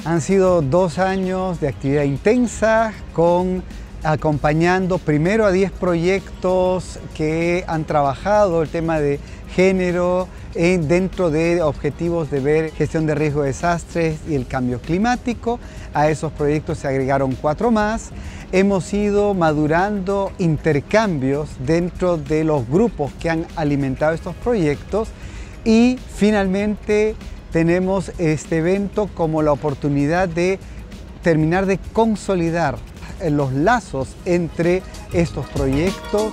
Han sido 2 años de actividad intensa acompañando primero a 10 proyectos que han trabajado el tema de género dentro de objetivos de ver gestión de riesgo de desastres y el cambio climático. A esos proyectos se agregaron 4 más. Hemos ido madurando intercambios dentro de los grupos que han alimentado estos proyectos y finalmente tenemos este evento como la oportunidad de terminar de consolidar los lazos entre estos proyectos.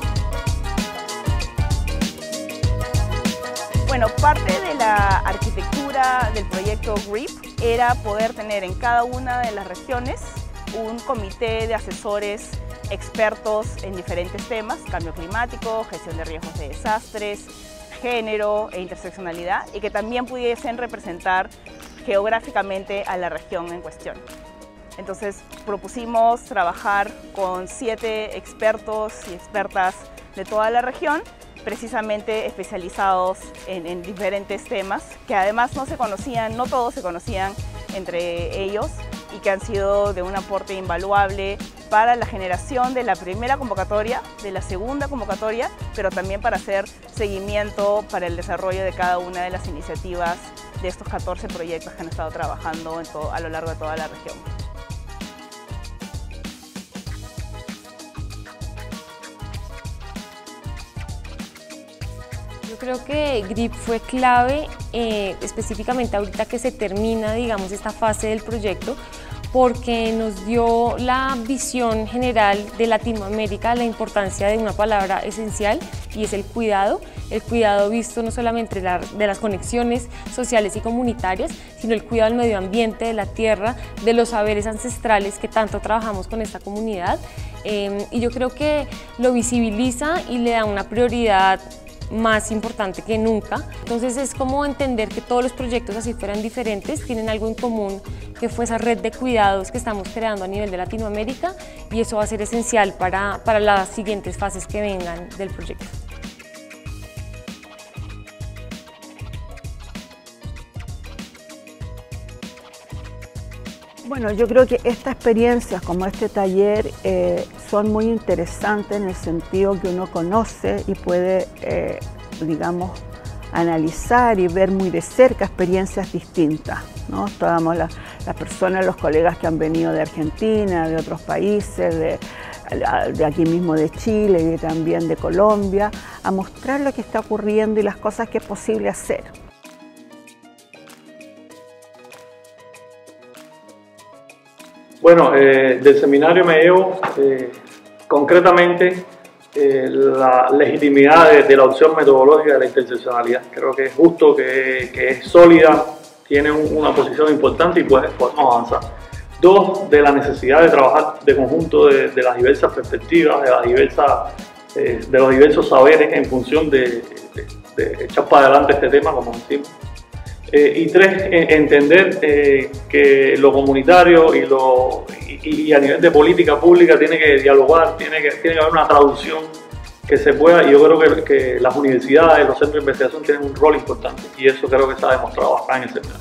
Bueno, parte de la arquitectura del proyecto GRIP era poder tener en cada una de las regiones un comité de asesores expertos en diferentes temas: cambio climático, gestión de riesgos de desastres, género e interseccionalidad, y que también pudiesen representar geográficamente a la región en cuestión. Entonces propusimos trabajar con 7 expertos y expertas de toda la región, precisamente especializados en diferentes temas, que además no todos se conocían entre ellos, y que han sido de un aporte invaluable para la generación de la primera convocatoria, de la segunda convocatoria, pero también para hacer seguimiento para el desarrollo de cada una de las iniciativas de estos 14 proyectos que han estado trabajando a lo largo de toda la región. Yo creo que GRIP fue clave, específicamente ahorita que se termina, digamos, esta fase del proyecto, porque nos dio la visión general de Latinoamérica, la importancia de una palabra esencial, y es el cuidado visto no solamente de las conexiones sociales y comunitarias, sino el cuidado del medio ambiente, de la tierra, de los saberes ancestrales que tanto trabajamos con esta comunidad, y yo creo que lo visibiliza y le da una prioridad más importante que nunca. Entonces es como entender que todos los proyectos, así fueran diferentes, tienen algo en común, que fue esa red de cuidados que estamos creando a nivel de Latinoamérica, y eso va a ser esencial para las siguientes fases que vengan del proyecto. Bueno, yo creo que estas experiencias como este taller son muy interesantes en el sentido que uno conoce y puede, digamos, analizar y ver muy de cerca experiencias distintas, ¿no? Estábamos las personas, los colegas que han venido de Argentina, de otros países, de aquí mismo de Chile y también de Colombia, a mostrar lo que está ocurriendo y las cosas que es posible hacer. Bueno, del seminario me llevo concretamente la legitimidad de la opción metodológica de la interseccionalidad. Creo que es justo, que es sólida, tiene una posición importante y podemos avanzar. 2, de la necesidad de trabajar de conjunto de las diversas perspectivas, de los diversos saberes en función de echar para adelante este tema, como decimos. Y 3, entender que lo comunitario y a nivel de política pública tiene que dialogar, tiene que haber una traducción que se pueda, y yo creo que las universidades, los centros de investigación tienen un rol importante, y eso creo que se ha demostrado acá en el seminario.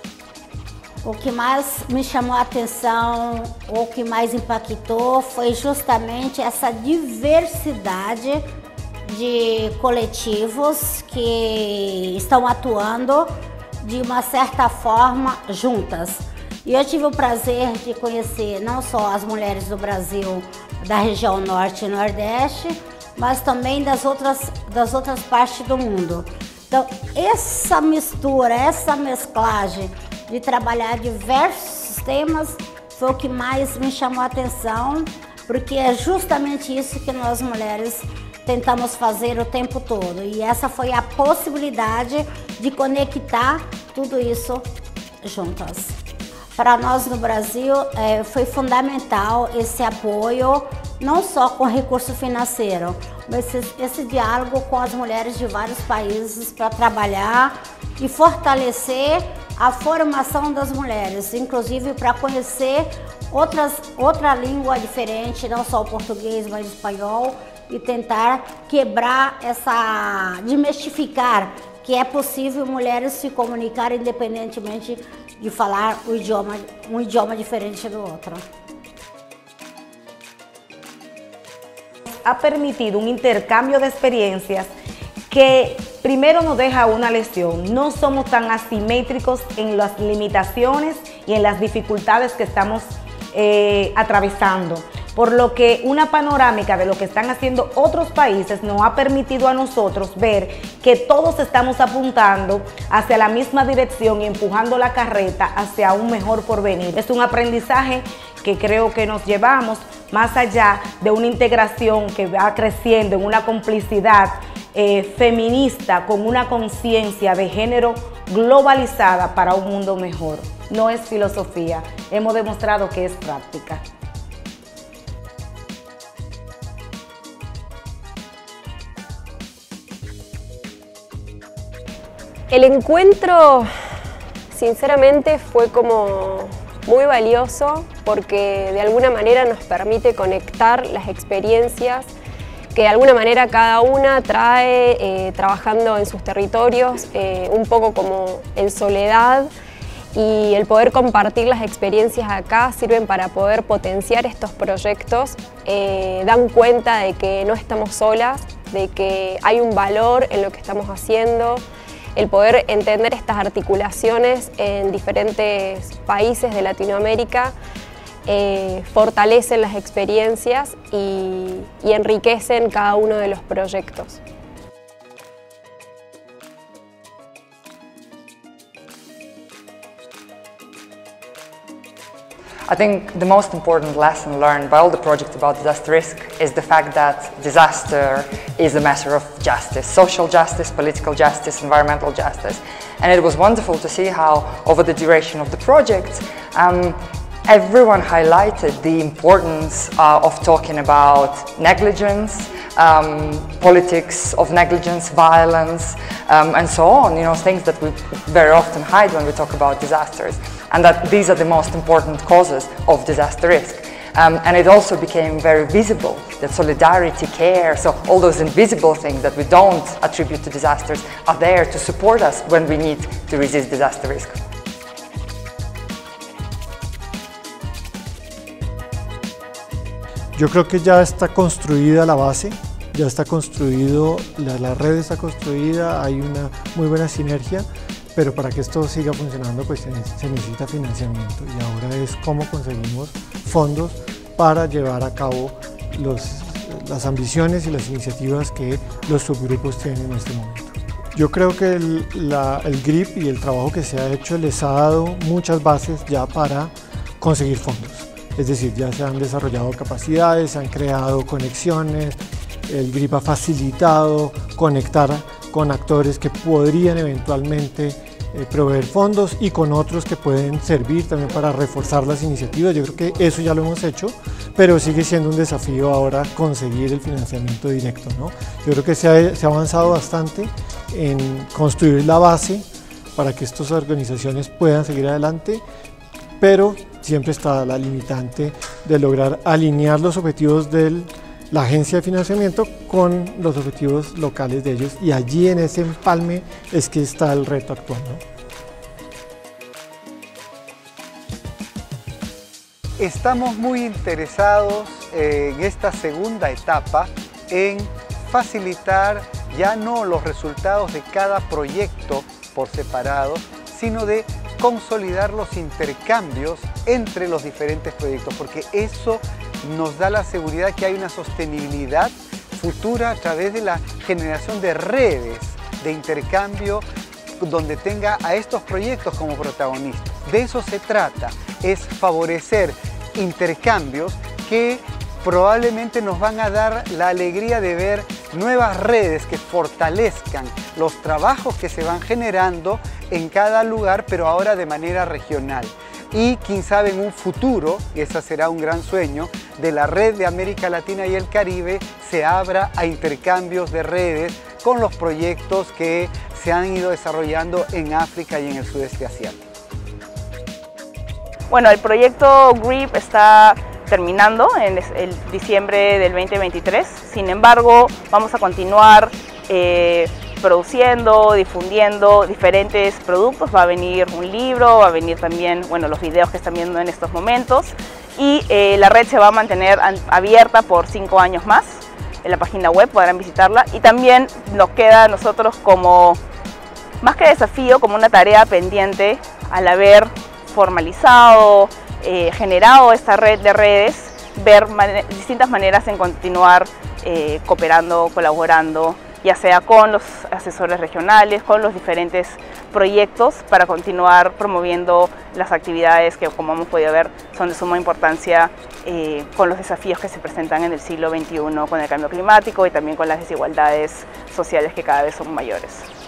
O que mais me chamou a atenção, ou que mais impactou, foi justamente essa diversidade de coletivos que estão atuando de uma certa forma juntas. E eu tive o prazer de conhecer não só as mulheres do Brasil, da região Norte e Nordeste, mas também das outras partes do mundo. Então, essa mistura, essa mesclagem de trabalhar diversos temas foi o que mais me chamou a atenção, porque é justamente isso que nós mulheres tentamos fazer o tempo todo, e essa foi a possibilidade de conectar tudo isso juntas. Para nós no Brasil foi fundamental esse apoio, não só com recurso financeiro, mas esse diálogo com as mulheres de vários países para trabalhar e fortalecer a formação das mulheres, inclusive para conhecer outra língua diferente, não só o português, mas o espanhol, e tentar quebrar desmistificar que é possível mulheres se comunicar independentemente de falar um idioma diferente do outro. Ha permitido un intercambio de experiencias que primero nos deja una lección. No somos tan asimétricos en las limitaciones y en las dificultades que estamos atravesando, por lo que una panorámica de lo que están haciendo otros países nos ha permitido a nosotros ver que todos estamos apuntando hacia la misma dirección y empujando la carreta hacia un mejor porvenir. Es un aprendizaje que creo que nos llevamos más allá de una integración que va creciendo en una complicidad feminista con una conciencia de género globalizada para un mundo mejor. No es filosofía, hemos demostrado que es práctica. El encuentro, sinceramente, fue como muy valioso porque de alguna manera nos permite conectar las experiencias que de alguna manera cada una trae trabajando en sus territorios, un poco como en soledad, y el poder compartir las experiencias acá sirven para poder potenciar estos proyectos, dan cuenta de que no estamos solas, de que hay un valor en lo que estamos haciendo. El poder entender estas articulaciones en diferentes países de Latinoamérica fortalecen las experiencias y enriquecen cada uno de los proyectos. I think the most important lesson learned by all the projects about disaster risk is the fact that disaster is a matter of justice, social justice, political justice, environmental justice. And it was wonderful to see how, over the duration of the project, everyone highlighted the importance of talking about negligence, politics of negligence, violence, and so on, you know, things that we very often hide when we talk about disasters, and that these are the most important causes of disaster risk. And it also became very visible that solidarity, care, so all those invisible things that we don't attribute to disasters are there to support us when we need to resist disaster risk. Yo creo que ya está construida la base, ya está construido, la red está construida, hay una muy buena sinergia, pero para que esto siga funcionando pues se necesita financiamiento, y ahora es cómo conseguimos fondos para llevar a cabo las ambiciones y las iniciativas que los subgrupos tienen en este momento. Yo creo que el GRIP y el trabajo que se ha hecho les ha dado muchas bases ya para conseguir fondos. Es decir, ya se han desarrollado capacidades, se han creado conexiones, el GRIP ha facilitado conectar con actores que podrían eventualmente proveer fondos y con otros que pueden servir también para reforzar las iniciativas. Yo creo que eso ya lo hemos hecho, pero sigue siendo un desafío ahora conseguir el financiamiento directo, ¿no? Yo creo que se ha avanzado bastante en construir la base para que estas organizaciones puedan seguir adelante, pero siempre está la limitante de lograr alinear los objetivos de la agencia de financiamiento con los objetivos locales de ellos, y allí en ese empalme es que está el reto actual, ¿no? Estamos muy interesados en esta segunda etapa en facilitar ya no los resultados de cada proyecto por separado, sino de consolidar los intercambios entre los diferentes proyectos, porque eso nos da la seguridad que hay una sostenibilidad futura a través de la generación de redes de intercambio donde tenga a estos proyectos como protagonistas. De eso se trata, es favorecer intercambios que probablemente nos van a dar la alegría de ver nuevas redes que fortalezcan los trabajos que se van generando en cada lugar, pero ahora de manera regional. Y quién sabe en un futuro, y ese será un gran sueño, de la red de América Latina y el Caribe se abra a intercambios de redes con los proyectos que se han ido desarrollando en África y en el sudeste asiático. Bueno, el proyecto GRIP está terminando en el diciembre del 2023, sin embargo vamos a continuar produciendo, difundiendo diferentes productos. Va a venir un libro, va a venir también, bueno, los videos que están viendo en estos momentos, y la red se va a mantener abierta por 5 años más. En la página web podrán visitarla, y también nos queda a nosotros como, más que desafío, como una tarea pendiente al haber formalizado, generado esta red de redes, ver distintas maneras en continuar cooperando, colaborando, ya sea con los asesores regionales, con los diferentes proyectos, para continuar promoviendo las actividades que, como hemos podido ver, son de suma importancia con los desafíos que se presentan en el siglo XXI, con el cambio climático y también con las desigualdades sociales que cada vez son mayores.